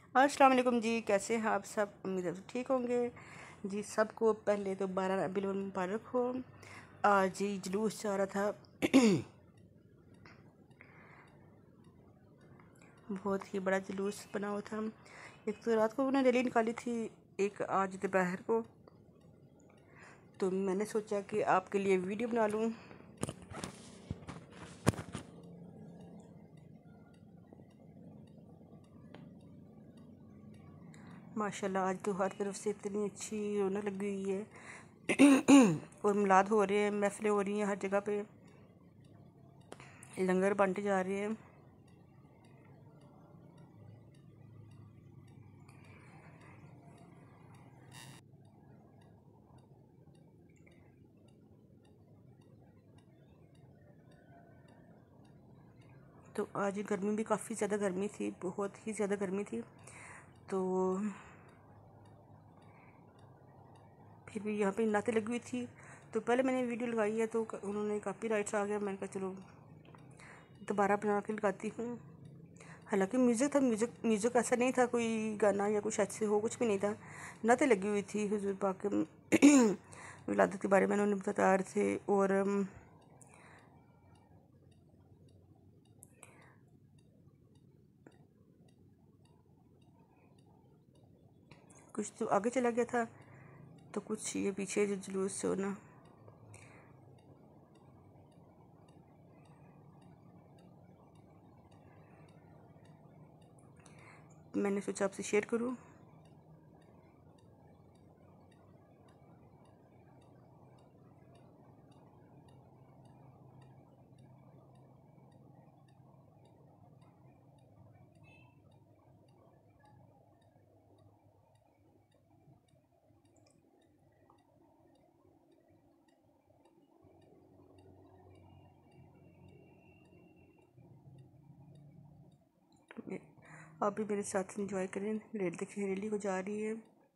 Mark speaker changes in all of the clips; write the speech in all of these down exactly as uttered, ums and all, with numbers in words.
Speaker 1: अस्सलाम वालेकुम जी, कैसे हैं आप सब? उम्मीद है सब ठीक होंगे जी। सबको पहले तो बारह रबीउल अव्वल मुबारक हो। आज जी जुलूस जा रहा था बहुत ही बड़ा जुलूस बना हुआ था। एक तो रात को उन्होंने रैली निकाली थी, एक आज दोपहर को। तो मैंने सोचा कि आपके लिए वीडियो बना लूँ। माशाल्लाह आज तो हर तरफ से इतनी अच्छी रौनक लगी हुई है और मिलाद हो रहे हैं, महफिलें हो रही हैं, हर जगह पे लंगर बांटे जा रहे हैं। तो आज गर्मी भी काफ़ी ज़्यादा गर्मी थी, बहुत ही ज़्यादा गर्मी थी। तो फिर भी यहाँ पे नाते लगी हुई थी। तो पहले मैंने वीडियो लगाई है तो उन्होंने काफ़ी राइट्स आ गया। मैंने कहा चलो दोबारा बना के लगाती हूँ। हालांकि म्यूज़िक था, म्यूज़िक म्यूज़िक ऐसा नहीं था कोई गाना या कुछ ऐसे हो, कुछ भी नहीं था। नाते लगी हुई थी हुजूर पाक के विलादत के बारे में उन्होंने बता रहे थे। और कुछ तो आगे चला गया था, तो कुछ ये पीछे जो जुलूस हो ना। मैंने सोचा आपसे शेयर करूँ। आप भी मेरे साथ एंजॉय करें। रेल देखिए रैली हो जा रही है।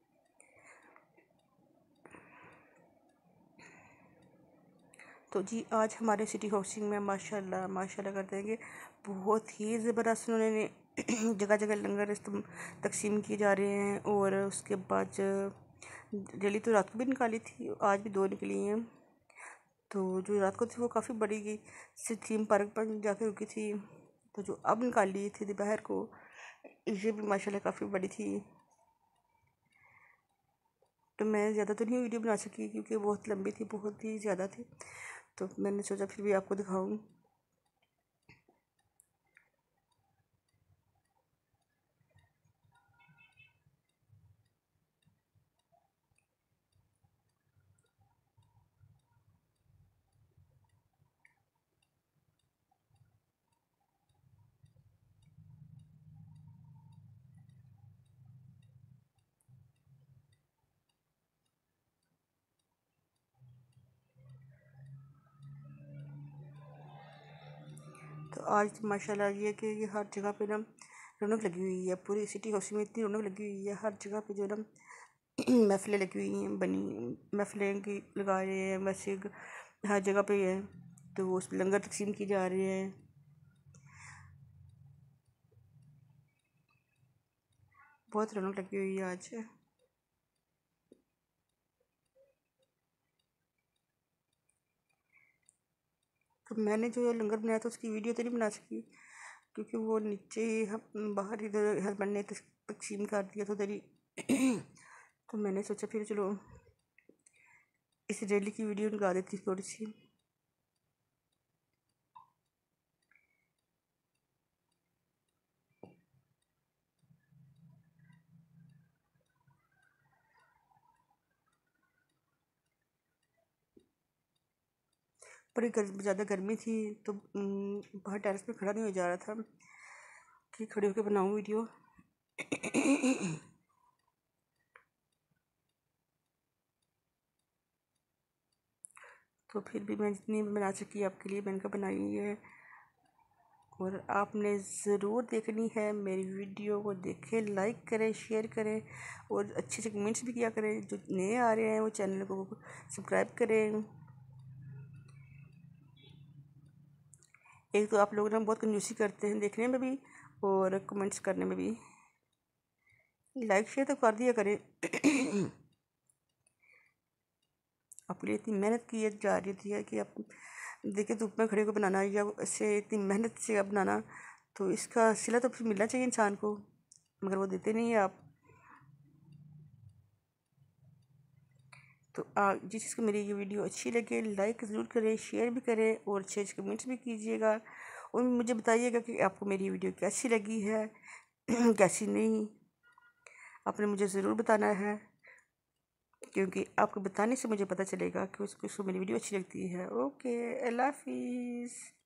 Speaker 1: तो जी आज हमारे सिटी हाउसिंग में माशाल्लाह माशाल्लाह कर देंगे, बहुत ही ज़बरदस्त उन्होंने जगह जगह लंगर तकसीम किए जा रहे हैं। और उसके बाद रैली तो रात को भी निकाली थी, आज भी दो निकली हैं। तो जो रात को थी वो काफ़ी बड़ी सी थीम पार्क पर जाकर रुकी थी। तो जो अब निकाली थी दोपहर को, ये भी माशाल्लाह काफ़ी बड़ी थी। तो मैं ज़्यादा तो नहीं वीडियो बना सकी क्योंकि बहुत लंबी थी, बहुत ही ज़्यादा थी। तो मैंने सोचा फिर भी आपको दिखाऊं। तो आज माशाल्लाह ये कि ये हर जगह पे ना रौनक लगी हुई है। पूरी सिटी हाउस में इतनी रौनक लगी हुई है, हर जगह पे जो ना महफिलें लगी हुई हैं, बनी महफिलें की लगा रहे हैं, मस्जिद हर जगह पे है। तो वो उस लंगर तकसीम की जा रही है। बहुत रौनक लगी हुई है आज। तो मैंने जो लंगर बनाया था उसकी वीडियो तो नहीं बना सकी क्योंकि वो नीचे ही हम बाहर इधर हस्बैंड ने तकसीम कर दिया था उधर ही। तो मैंने सोचा फिर चलो इस रैली की वीडियो निकाल देती थोड़ी सी। बड़ी ज़्यादा गर्मी थी तो बाहर टेरेस पे खड़ा नहीं हो जा रहा था कि खड़े होकर बनाऊँ वीडियो। तो फिर भी मैं जितनी बना सकी आपके लिए मैंने कहा बनाई है। और आपने ज़रूर देखनी है मेरी वीडियो को, देखें, लाइक करें, शेयर करें और अच्छे से कमेंट्स भी किया करें। जो नए आ रहे हैं वो चैनल को सब्सक्राइब करें। एक तो आप लोग ना बहुत कंजूसी करते हैं देखने में भी और कमेंट्स करने में भी। लाइक शेयर तो कर दिया करें। आपके लिए इतनी मेहनत की जा रही थी कि आप देखिए धूप में खड़े को बनाना या ऐसे इतनी मेहनत से आप बनाना, तो इसका सिला तो फिर मिलना चाहिए इंसान को, मगर वो देते नहीं है आप। तो आ, जिस चीज़ को मेरी ये वीडियो अच्छी लगे लाइक ज़रूर करें, शेयर भी करें और अच्छे अच्छे कमेंट्स भी कीजिएगा और मुझे बताइएगा कि आपको मेरी वीडियो कैसी लगी है कैसी नहीं, आपने मुझे ज़रूर बताना है, क्योंकि आपको बताने से मुझे पता चलेगा कि उसको मेरी वीडियो अच्छी लगती है। ओके, अल्लाह हाफिज़।